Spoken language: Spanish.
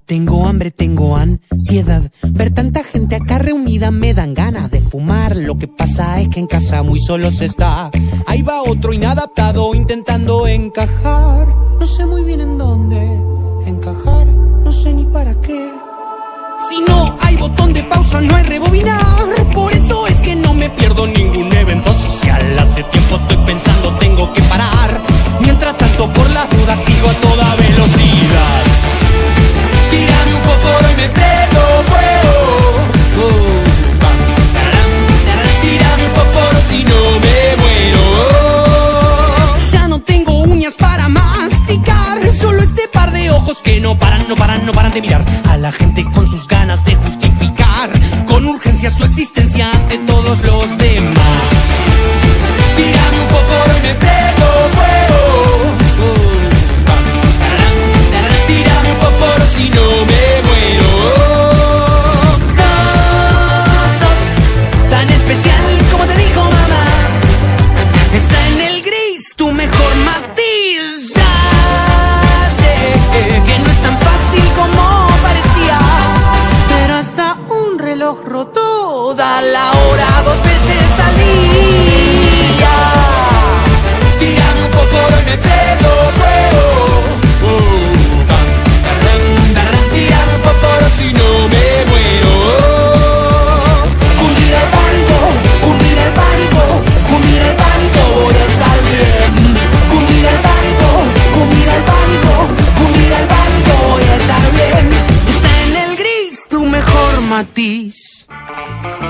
Tengo hambre, tengo ansiedad. Ver tanta gente acá reunida me dan ganas de fumar. Lo que pasa es que en casa muy solo se está. Ahí va otro inadaptado intentando encajar. No sé muy bien en dónde encajar, no sé ni para qué. Si no hay botón de pausa no hay rebobinar. Por eso es que no me pierdo ningún evento social. Hace tiempo estoy pensando tengo que parar. Mientras tanto por las dudas sigo a toda velocidad. Tírame un fósforo y me prendo fuego. Tírame un fósforo si no me muero. Ya no tengo uñas para masticar. Solo este par de ojos que no paran de mirar a la gente con sus ganas de justificar con urgencia su existencia ante todos los demás. Tírame un fósforo y me prendo fuego. Tírame un fósforo si no me muero. No sos tan especial como te dijo mamá. Está en el gris tu mejor matiz. Ya sé que no es tan fácil como parecía, pero hasta un reloj roto da la hora 2 veces al día. Tírame un fósforo y me prendo fuego. Tírame un fósforo si no me muero. Cundir el pánico, cundir el pánico, cundir el pánico, voy a estar bien. Cundir el pánico, cundir el pánico, cundir el pánico, voy a estar bien. Está en el gris tu mejor matiz.